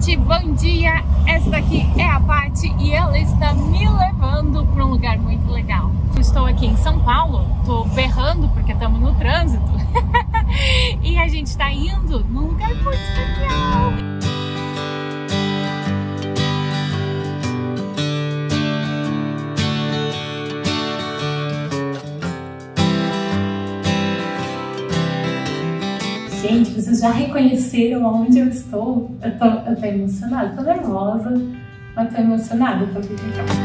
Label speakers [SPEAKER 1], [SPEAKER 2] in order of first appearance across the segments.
[SPEAKER 1] gente, bom dia! Essa daqui é a Paty e ela está me levando para um lugar muito legal. Eu estou aqui em São Paulo, estou berrando porque estamos no trânsito e a gente está indo num lugar muito especial. Gente, vocês já reconheceram aonde eu estou? Eu tô emocionada, tô nervosa, mas tô emocionada, tô aqui pra cá.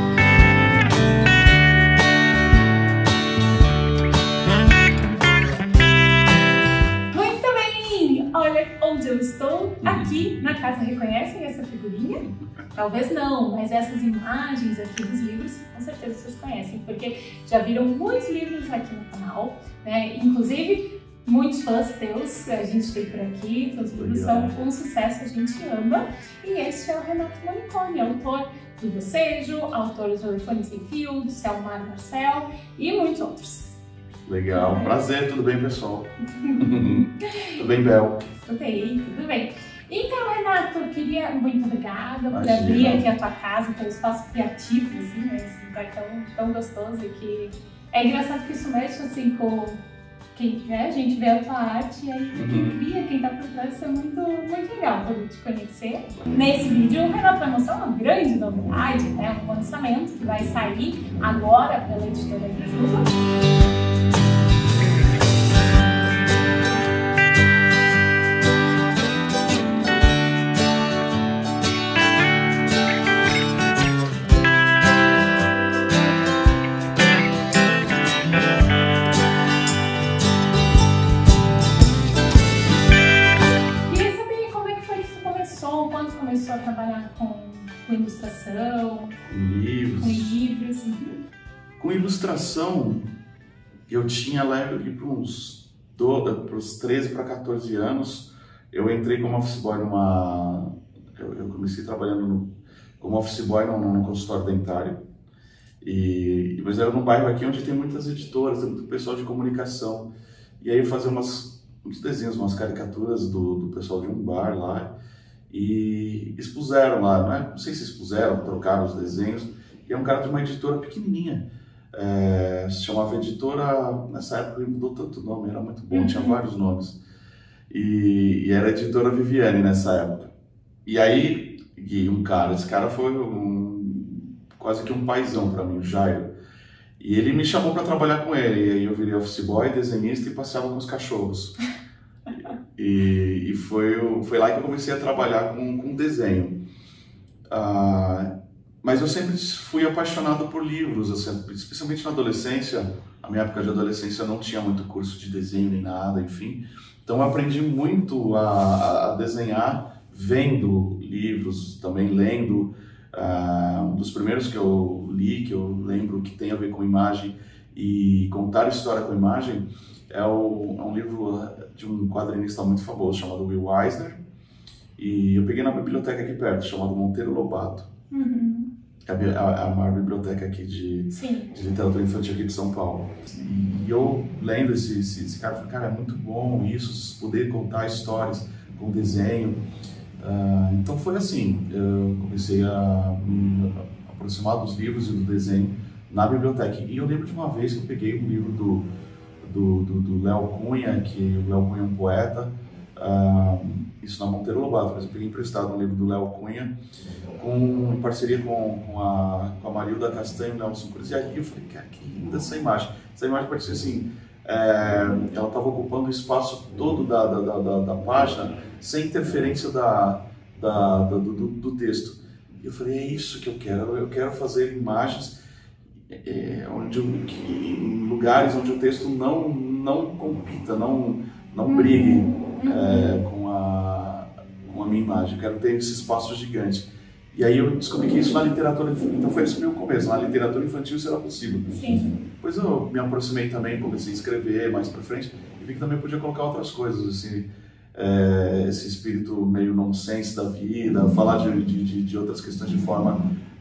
[SPEAKER 1] Muito bem! Olha onde eu estou, aqui na casa. Reconhecem essa figurinha? Talvez não, mas essas imagens aqui dos livros, com certeza vocês conhecem, porque já viram muitos livros aqui no canal, né? Inclusive, muitos fãs teus, a gente tem por aqui, teus livros são um sucesso, a gente ama. E este é o Renato Moniconi, autor do Bocejo, autor do Telefone Sem Fio, do Céu, Mar, Marcel e muitos outros.
[SPEAKER 2] Legal, prazer, tudo bem, pessoal? Tudo bem, Bel?
[SPEAKER 1] Tudo bem, tudo bem. Então, Renato, eu queria, muito obrigada por abrir aqui a tua casa, pelo espaço criativo, assim, né? Esse lugar tão gostoso e que é engraçado que isso mexe, assim, com a gente vê a tua arte e aí quem cria, quem tá por trás, isso é muito legal poder te conhecer. Nesse vídeo o Renato vai mostrar uma grande novidade, né? Um lançamento que vai sair agora pela editora Jujuba. Começou a trabalhar com ilustração,
[SPEAKER 2] com livros. Com ilustração, eu tinha lá para uns 13 para 14 anos, eu entrei como office boy eu comecei trabalhando como office boy num consultório dentário, mas era num bairro aqui onde tem muitas editoras, tem muito pessoal de comunicação, e aí eu fazia uns desenhos, umas caricaturas do pessoal de um bar lá, e expuseram lá, não sei se expuseram, trocaram os desenhos, e é um cara de uma editora pequenininha, se chamava Editora, nessa época ele mudou tanto nome, era muito bom, tinha vários nomes, e era a Editora Viviane nessa época. E aí, esse cara foi quase que um paizão para mim, o Jairo, e ele me chamou para trabalhar com ele, e aí eu virei office boy, desenhista e passeava com os cachorros. E foi lá que eu comecei a trabalhar com desenho. Mas eu sempre fui apaixonado por livros, assim, especialmente na adolescência. Na minha época de adolescência não tinha muito curso de desenho nem nada, enfim. Então eu aprendi muito a desenhar vendo livros, também lendo. Um dos primeiros que eu li, que eu lembro que tem a ver com imagem e contar história com imagem, é um livro de um quadrinista muito famoso chamado Will Eisner, e eu peguei na biblioteca aqui perto, chamado Monteiro Lobato. A maior biblioteca aqui de literatura infantil aqui de São Paulo. E eu lendo esse cara, falei, cara, é muito bom isso, poder contar histórias com desenho. Então foi assim, eu comecei a me aproximar dos livros e do desenho na biblioteca. E eu lembro de uma vez que eu peguei um livro do Léo Cunha, que o Léo Cunha é um poeta, isso na Monteiro Lobato, mas eu peguei emprestado um livro do Léo Cunha, em parceria com a Marilda Castanho e o Nelson Cruz, e aí eu falei, cara, que linda essa imagem. Essa imagem parecia assim, ela estava ocupando o espaço todo da página, sem interferência do texto. E eu falei, é isso que eu quero fazer imagens em lugares onde o texto não compita, não brigue com a minha imagem. Eu quero ter esse espaço gigante. E aí eu descobri que isso na literatura, então foi esse meu começo, na literatura infantil isso era possível. Depois eu me aproximei também, comecei a escrever mais pra frente e vi que também podia colocar outras coisas, assim, esse espírito meio nonsense da vida, falar de outras questões de forma...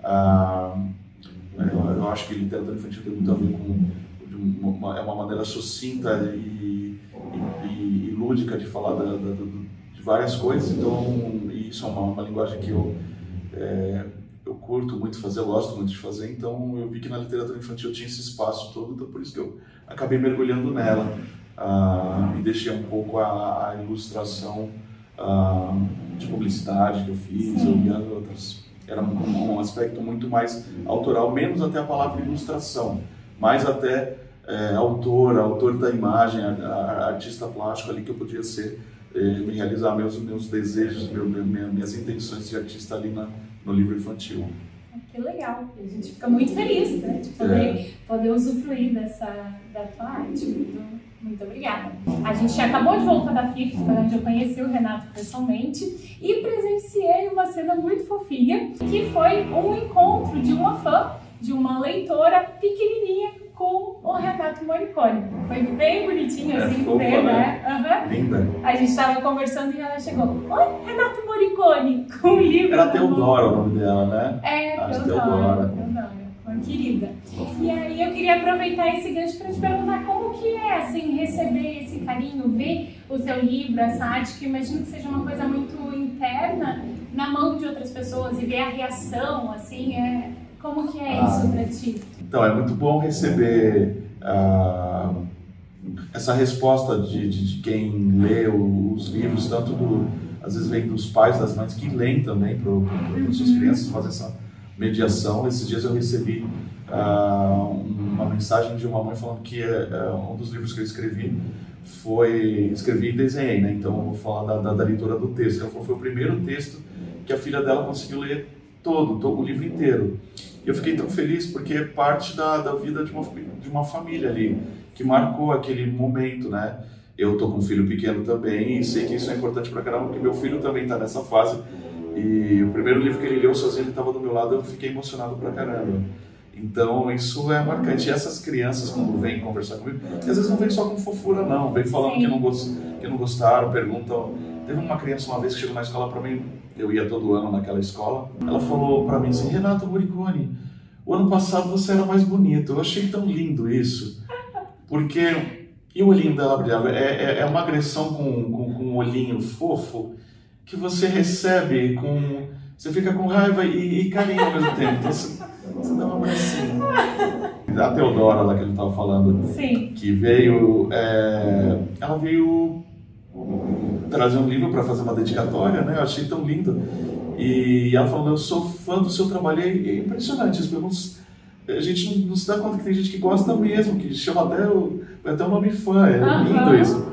[SPEAKER 2] eu acho que literatura infantil tem muito a ver com uma maneira sucinta e lúdica de falar de várias coisas, então, e e isso é uma linguagem que eu curto muito fazer, eu gosto muito de fazer, então eu vi que na literatura infantil tinha esse espaço todo, então por isso que eu acabei mergulhando nela e deixei um pouco a ilustração de publicidade que eu fiz, eu li outras. Era um aspecto muito mais autoral, menos até a palavra ilustração, mais até autor da imagem, artista plástico ali que eu podia ser, me realizar meus desejos, minhas intenções de artista ali no livro infantil.
[SPEAKER 1] Que legal, a gente fica muito feliz, né, de poder usufruir da tua arte. Muito obrigada. A gente acabou de voltar da FIC, onde eu conheci o Renato pessoalmente e presenciei uma cena muito fofinha, que foi um encontro de uma fã, de uma leitora pequenininha com o Renato Morricone. Foi bem bonitinho, assim,
[SPEAKER 2] fofa,
[SPEAKER 1] né? Uhum.
[SPEAKER 2] Linda.
[SPEAKER 1] A gente estava conversando e ela chegou, oi, Renato Morricone, com um livro.
[SPEAKER 2] Era Teodora o nome dela, né?
[SPEAKER 1] Teodora. Uma querida. E aí eu queria aproveitar esse gancho para te perguntar como que é, assim, receber esse carinho, ver o teu livro, essa arte, que eu imagino que seja uma coisa muito interna, na mão de outras pessoas, e ver a reação, assim, como que é isso para ti?
[SPEAKER 2] Então, é muito bom receber essa resposta de quem lê os livros, tanto às vezes vem dos pais, das mães, que leem também para as suas crianças, fazer essa mediação. Esses dias eu recebi uma mensagem de uma mãe falando que um dos livros que eu escrevi escrevi e desenhei, né? Então eu vou falar da leitura do texto. Ela falou que foi o primeiro texto que a filha dela conseguiu ler todo o livro inteiro. E eu fiquei tão feliz porque é parte da vida de uma família ali, que marcou aquele momento, né? Eu tô com um filho pequeno também e sei que isso é importante pra caramba, porque meu filho também tá nessa fase. E o primeiro livro que ele leu sozinho, ele estava do meu lado, eu fiquei emocionado pra caramba. Então isso é marcante. E essas crianças, quando vêm conversar comigo, às vezes não vem só com fofura não, vem falando que não gostaram, perguntam. Teve uma criança uma vez que chegou na escola pra mim, eu ia todo ano naquela escola, ela falou pra mim assim, Renato Morricone, o ano passado você era mais bonito. Eu achei tão lindo isso, porque e o olhinho dela brilhava, é uma agressão com um olhinho fofo, que você recebe você fica com raiva e carinho ao mesmo tempo. Então você dá uma abracinho. A Teodora, lá que ele estava falando,
[SPEAKER 1] sim,
[SPEAKER 2] que veio, ela veio trazer um livro para fazer uma dedicatória, né? Eu achei tão lindo. E ela falou, eu sou fã do seu trabalho. É impressionante, as perguntas, a gente não se dá conta que tem gente que gosta mesmo, que chama até o nome fã, lindo isso.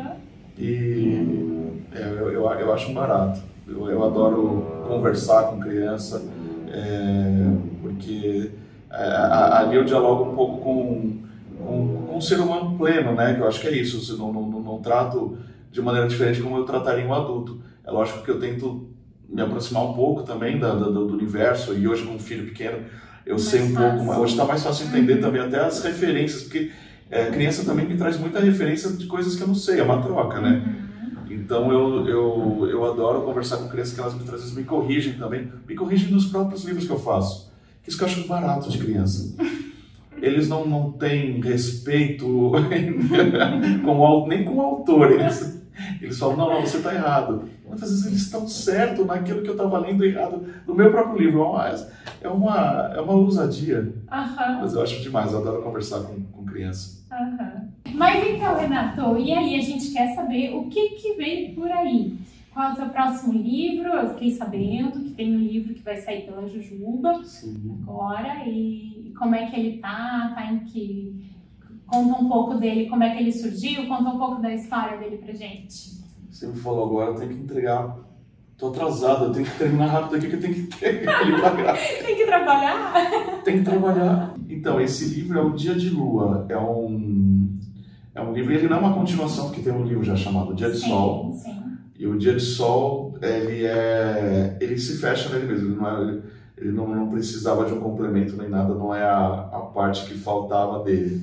[SPEAKER 2] E eu acho um barato. Eu adoro conversar com criança, porque ali eu dialogo um pouco com um ser humano pleno, né? Que eu acho que é isso. Eu não trato de maneira diferente como eu trataria um adulto. É lógico que eu tento me aproximar um pouco também do universo, e hoje com um filho pequeno eu sei um pouco, mas hoje está mais fácil entender também até as referências, porque criança também me traz muita referência de coisas que eu não sei, é uma troca, né? Então eu adoro conversar com crianças, que elas muitas vezes me corrigem também, me corrigem nos próprios livros que eu faço. Isso que eu acho barato de criança. Eles não têm respeito nem com o autor. Eles falam, não, você está errado. Muitas vezes eles estão certos naquilo que eu estava lendo errado no meu próprio livro. É uma ousadia. Mas eu acho demais, eu adoro conversar com criança.
[SPEAKER 1] Mas então, Renato, e aí a gente quer saber o que vem por aí. Qual é o teu próximo livro? Eu fiquei sabendo que tem um livro que vai sair pela Jujuba agora. E como é que ele tá em que... Conta um pouco dele, como é que ele surgiu, conta um pouco da história dele pra gente.
[SPEAKER 2] Você me falou agora, eu tenho que entregar. Tô atrasado, eu tenho que terminar rápido aqui, que eu tenho que entregar ele pra cá.
[SPEAKER 1] Tem que trabalhar?
[SPEAKER 2] Tem que trabalhar. Então, esse livro é O Dia de Lua. É um livro, ele não é uma continuação, porque tem um livro já chamado Dia de Sol.
[SPEAKER 1] Sim.
[SPEAKER 2] E o Dia de Sol, ele se fecha nele mesmo. Ele não precisava de um complemento nem nada, não é a parte que faltava dele.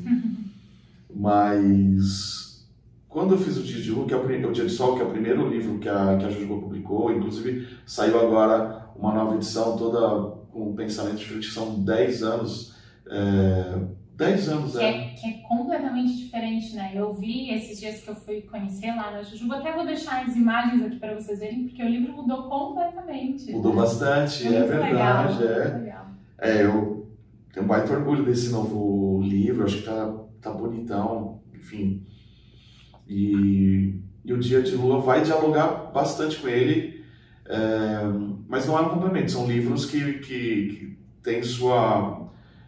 [SPEAKER 2] Mas quando eu fiz o Dia de Lua, o Dia de Sol, que é o primeiro livro que a Jujuba publicou, inclusive saiu agora uma nova edição, toda com o pensamento de que são 10 anos 10 anos,
[SPEAKER 1] que é completamente diferente, né? Eu vi esses dias que eu fui conhecer lá na Jujuba, até vou deixar as imagens aqui para vocês verem, porque o livro mudou completamente.
[SPEAKER 2] Mudou bastante,
[SPEAKER 1] muito
[SPEAKER 2] verdade.
[SPEAKER 1] legal.
[SPEAKER 2] Eu tenho um baita orgulho desse novo livro, acho que tá bonitão, enfim. E o Dia de Lua vai dialogar bastante com ele, mas não é um complemento, são livros que têm sua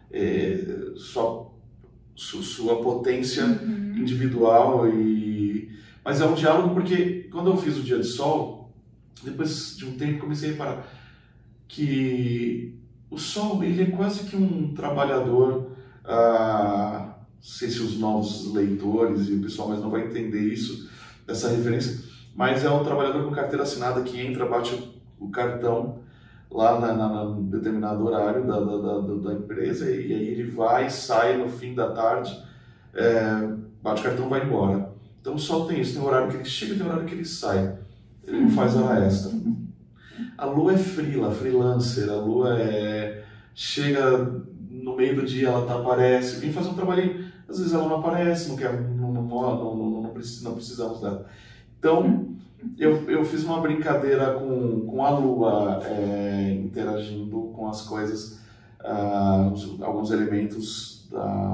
[SPEAKER 2] potência individual, mas é um diálogo porque quando eu fiz o Dia de Sol, depois de um tempo comecei a reparar que o Sol ele é quase que um trabalhador, não sei se os novos leitores e o pessoal mais não vai entender isso, essa referência, mas é um trabalhador com carteira assinada que entra, bate o cartão lá na determinado horário da empresa, e aí ele vai, sai no fim da tarde, bate o cartão e vai embora. Então o Sol tem isso, tem um horário que ele chega e tem um horário que ele sai, ele não faz hora extra. A Lua é freelancer, a Lua chega no meio do dia, ela aparece, vem fazer um trabalhinho, às vezes ela não aparece, não precisamos dela. Então eu fiz uma brincadeira com a Lua, interagindo com as coisas, alguns elementos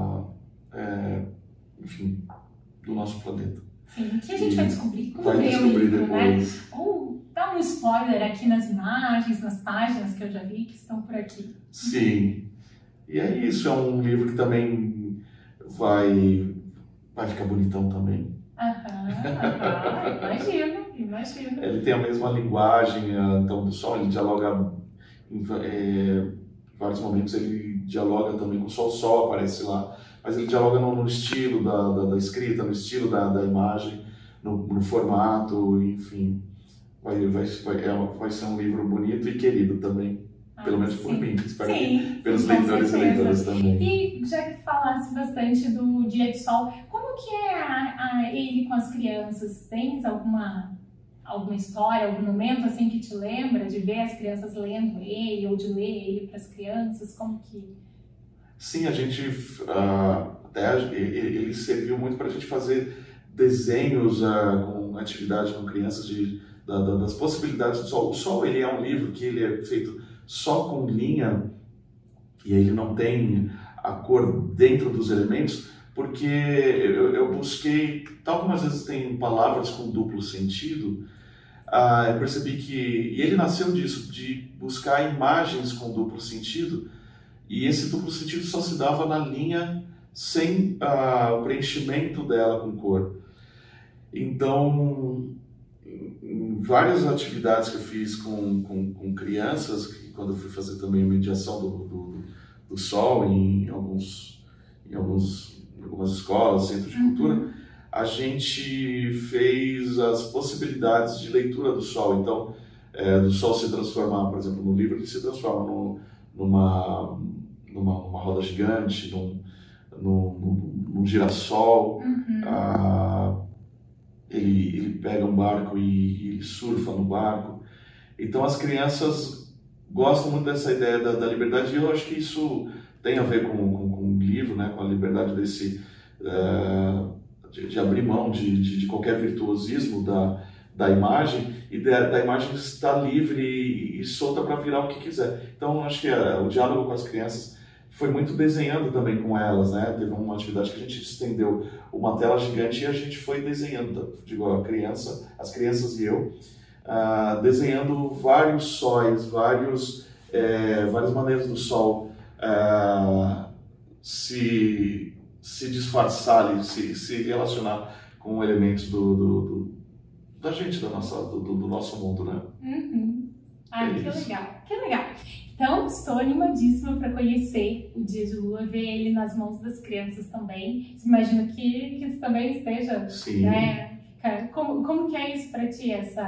[SPEAKER 2] enfim, do nosso planeta.
[SPEAKER 1] Sim, que a gente vai descobrir quando
[SPEAKER 2] vai
[SPEAKER 1] ler o livro,
[SPEAKER 2] depois.
[SPEAKER 1] né? Ou dá um spoiler aqui nas imagens, nas páginas que eu já vi que estão por aqui.
[SPEAKER 2] Sim, e é isso, é um livro que também vai ficar bonitão também.
[SPEAKER 1] Imagino.
[SPEAKER 2] Ele tem a mesma linguagem, então, do Sol, ele dialoga em vários momentos, ele dialoga também com o Sol aparece lá, mas ele dialoga no estilo da escrita, no estilo da imagem, no formato, enfim, vai ser um livro bonito e querido também, pelo menos por mim, espero que pelos leitores e leitoras também.
[SPEAKER 1] E já que falasse bastante do Dia de Sol, como que é ele com as crianças? Tens alguma história, algum momento assim que te lembra de ver as crianças lendo ele ou de ler ele para as crianças? Como que...
[SPEAKER 2] Sim, a gente ele serviu muito para a gente fazer desenhos com atividade com crianças das possibilidades do Sol. O Sol ele é um livro que ele é feito só com linha e ele não tem a cor dentro dos elementos, porque eu busquei, tal como às vezes tem palavras com duplo sentido, eu percebi e ele nasceu disso, de buscar imagens com duplo sentido, e esse duplo sentido só se dava na linha sem o preenchimento dela com cor. Então, em várias atividades que eu fiz com crianças, quando eu fui fazer também a mediação do Sol em algumas escolas, centros de cultura, a gente fez as possibilidades de leitura do Sol. Então, do Sol se transformar, por exemplo, no livro, ele se transforma numa roda gigante, num girassol. Ele pega um barco e ele surfa no barco. Então as crianças gostam muito dessa ideia da liberdade, e eu acho que isso tem a ver com o livro, né? Com a liberdade de abrir mão de qualquer virtuosismo da imagem, e da imagem estar livre e solta para virar o que quiser. Então acho que o diálogo com as crianças foi muito desenhando também com elas, né? Teve uma atividade que a gente estendeu uma tela gigante e a gente foi desenhando, as crianças e eu, desenhando vários sóis, várias maneiras do Sol se disfarçar, se relacionar com elementos da gente, do nosso mundo, né?
[SPEAKER 1] Que legal. Então, estou animadíssima para conhecer o Dia de Lua, ver ele nas mãos das crianças também. Imagino que isso também esteja,
[SPEAKER 2] sim,
[SPEAKER 1] né? Como que é isso para ti,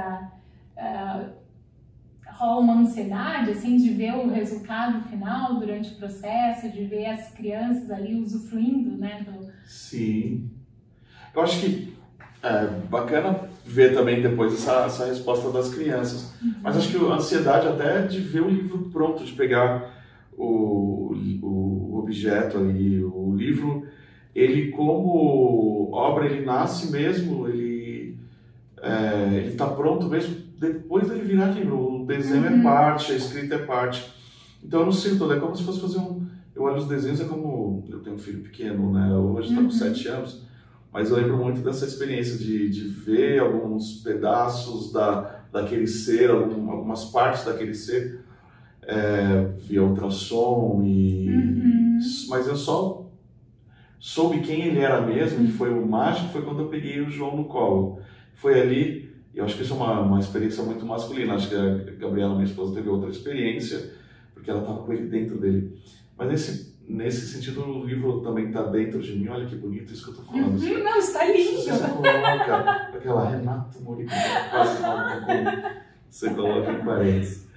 [SPEAKER 1] rola uma ansiedade, assim, de ver o resultado final durante o processo, de ver as crianças ali usufruindo, né?
[SPEAKER 2] Sim. Eu acho que é bacana ver também depois essa resposta das crianças. Mas acho que a ansiedade até de ver o livro pronto, de pegar o objeto ali, o livro, ele como obra, ele nasce mesmo, ele está pronto mesmo depois dele virar livro. O desenho é parte, a escrita é parte. Então eu não sinto, é como se fosse fazer eu olho os desenhos, é como, eu tenho um filho pequeno, né, hoje está com 7 anos, mas eu lembro muito dessa experiência de ver alguns pedaços daquele ser, algumas partes daquele ser, via ultrassom, mas eu só soube quem ele era mesmo, que foi o mágico, foi quando eu peguei o João no colo. Foi ali, eu acho que isso é uma experiência muito masculina, acho que a Gabriela, minha esposa, teve outra experiência, porque ela estava com ele dentro dele. Mas nesse sentido, o livro também está dentro de mim. Olha que bonito isso que eu estou falando.
[SPEAKER 1] Não, está lindo.
[SPEAKER 2] Você coloca aquela Renata Morica, quase como você coloca em parênteses.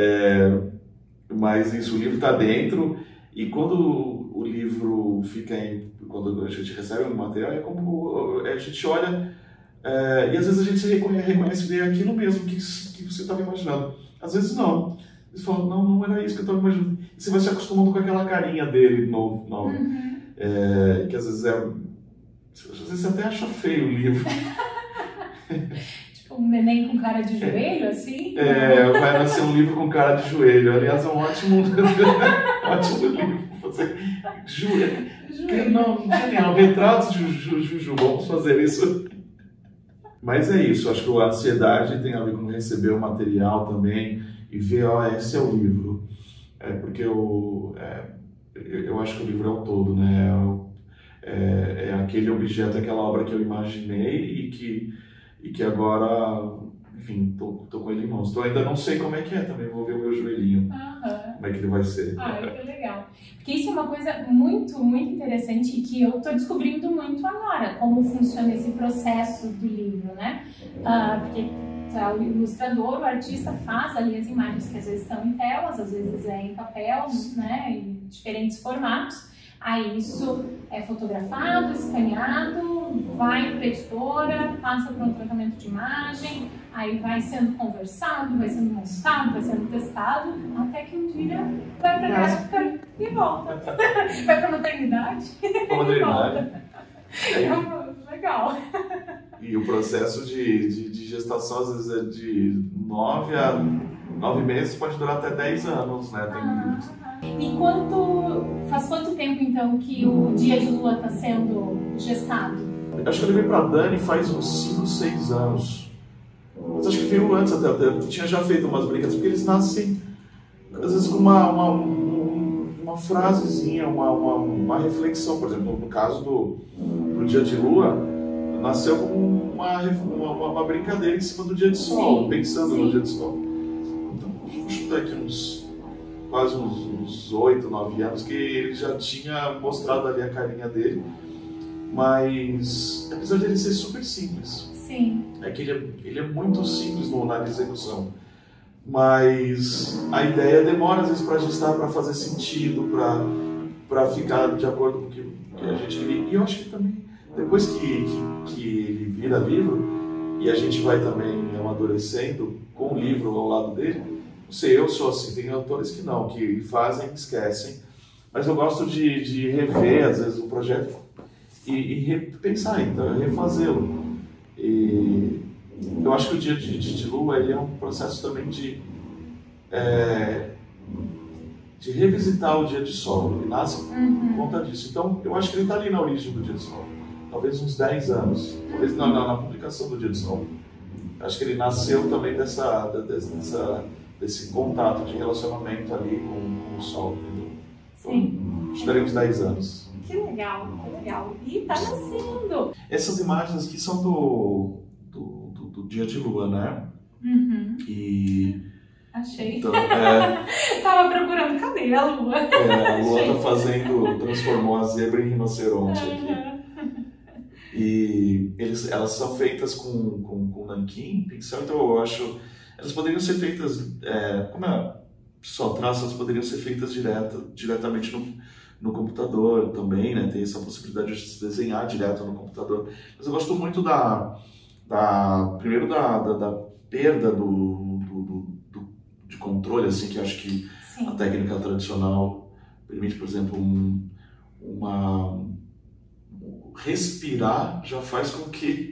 [SPEAKER 2] Mas isso, o livro está dentro, e quando o livro quando a gente recebe um material, é como a gente olha, e às vezes a gente reconhece e vê aquilo mesmo que você estava imaginando. Às vezes não. Você fala, não era isso que eu estava imaginando. E você vai se acostumando com aquela carinha dele nova. Que às vezes você até acha feio o livro.
[SPEAKER 1] Tipo um neném com cara de joelho, assim?
[SPEAKER 2] Vai nascer um livro com cara de joelho. Aliás, é um ótimo livro para fazer. Joelho. Não, genial. Retratos de Juju. Vamos fazer isso. Mas é isso. Acho que a ansiedade tem a ver com receber o material também. E ver, esse é o livro. Porque eu acho que o livro é o todo, né? É aquele objeto, aquela obra que eu imaginei e que agora, enfim, tô com ele em mãos. Então ainda não sei como é que é também, vou ver o meu joelhinho, como é que ele vai ser.
[SPEAKER 1] Que legal. Porque isso é uma coisa muito, muito interessante e que eu tô descobrindo muito agora, como funciona esse processo do livro, né? Porque o ilustrador, o artista faz ali as imagens que às vezes estão em telas, às vezes em papel, né, em diferentes formatos. Aí isso é fotografado, escaneado, vai para a editora, passa por um tratamento de imagem, aí vai sendo conversado, vai sendo montado, vai sendo testado, até que um dia vai para a gráfica e volta. Vai para a maternidade e volta. Legal.
[SPEAKER 2] E o processo de gestação, às vezes, é de 9 a 9 meses, pode durar até 10 anos, né?
[SPEAKER 1] E faz quanto tempo, então, que o Dia de Lua está sendo gestado?
[SPEAKER 2] Acho que eu levei para a Dani faz uns 5, 6 anos. Mas acho que veio antes até. Eu tinha já feito umas brincadeiras, porque eles nascem, às vezes, com uma frasezinha, uma reflexão. Por exemplo, no caso do Dia de Lua, nasceu como uma brincadeira em cima do dia de sol, pensando no dia de sol. Então, vou chutar aqui quase uns 8, 9 anos que ele já tinha mostrado ali a carinha dele, mas apesar de ele ser super simples, é que ele é muito simples na execução, mas a ideia demora às vezes para gestar, para fazer sentido, para ficar de acordo com o que a gente queria. E eu acho que também depois que ele vira livro e a gente vai também amadurecendo com o livro ao lado dele, não sei, eu sou assim, tem autores que não, que fazem, esquecem, mas eu gosto de rever às vezes o projeto e repensar, então, refazê-lo. E eu acho que o Dia de Lua ele é um processo também de revisitar o dia de sol, ele nasce por conta disso. Então, eu acho que ele está ali na origem do dia de sol, talvez uns 10 anos, talvez na publicação do dia de sol. Acho que ele nasceu também desse contato de relacionamento ali com o sol, entendeu? Então, estaremos 10 anos.
[SPEAKER 1] Que legal, que legal. E tá nascendo!
[SPEAKER 2] Essas imagens aqui são do Dia de Lua, né? E...
[SPEAKER 1] Achei.
[SPEAKER 2] Então,
[SPEAKER 1] Tava procurando, cadê a Lua?
[SPEAKER 2] A Lua transformou a zebra em rinoceronte aqui. E elas são feitas com nanquim, pincel, então eu acho... Elas poderiam ser feitas, como é só traço, elas poderiam ser feitas diretamente no computador também, né? Tem essa possibilidade de se desenhar direto no computador. Mas eu gosto muito primeiro da perda de controle, assim, que eu acho que A técnica tradicional permite, por exemplo, respirar já faz com que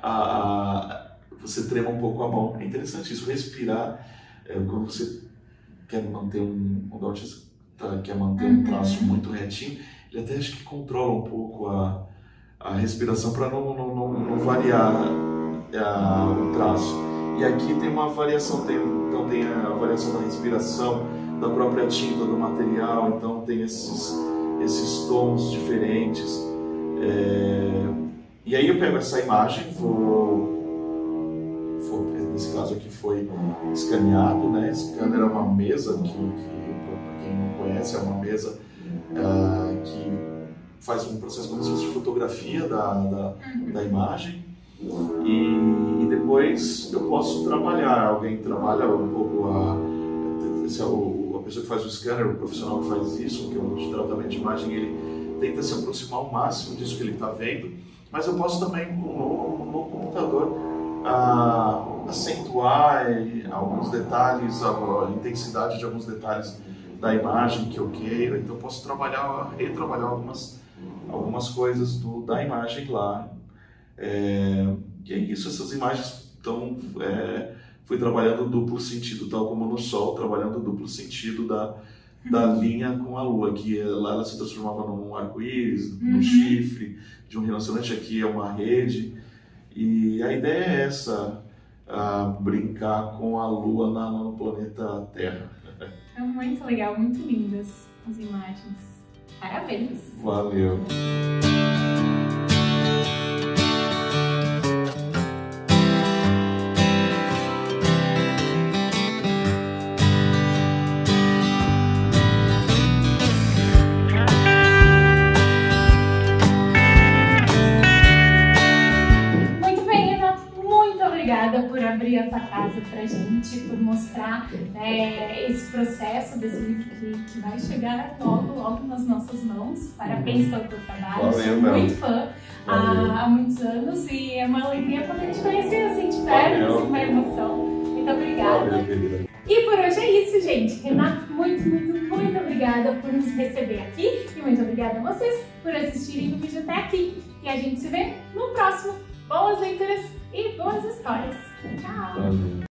[SPEAKER 2] você trema um pouco a mão. É interessante isso, respirar, quando você quer manter quer manter um traço muito retinho, ele até acho que controla um pouco a respiração para não variar o traço. E aqui tem uma variação, então tem a variação da respiração, da própria tinta, do material, então tem esses tons diferentes. E aí eu pego essa imagem, nesse caso aqui foi escaneado, né? Scanner é uma mesa que para quem não conhece, é uma mesa que faz um processo como se fosse de fotografia da imagem. E depois eu posso trabalhar, alguém trabalha um pouco a pessoa que faz o scanner, o profissional que faz isso, que é o de tratamento de imagem, ele tenta se aproximar ao máximo disso que ele está vendo, mas eu posso também no computador acentuar alguns detalhes, a intensidade de alguns detalhes da imagem que eu queira, então eu posso retrabalhar algumas coisas da imagem lá. E é isso, essas imagens fui trabalhando duplo sentido, tal como no Sol, trabalhando duplo sentido da linha com a Lua, que lá ela se transformava num arco-íris, num chifre de um rinoceronte, aqui é uma rede, e a ideia é essa, brincar com a Lua no planeta Terra.
[SPEAKER 1] É muito legal, muito lindas as imagens. Parabéns!
[SPEAKER 2] Valeu!
[SPEAKER 1] Por abrir a tua casa pra gente, por mostrar esse processo desse livro que vai chegar logo nas nossas mãos. Parabéns pelo teu trabalho, sou muito fã há muitos anos e é uma alegria poder te conhecer assim de perto, assim, uma emoção. Muito obrigada.
[SPEAKER 2] Valeu,
[SPEAKER 1] e por hoje é isso, gente. Renato, muito obrigada por nos receber aqui e muito obrigada a vocês por assistirem o vídeo até aqui. E a gente se vê no próximo. Boas leituras e boas histórias. Tchau!
[SPEAKER 2] Valeu.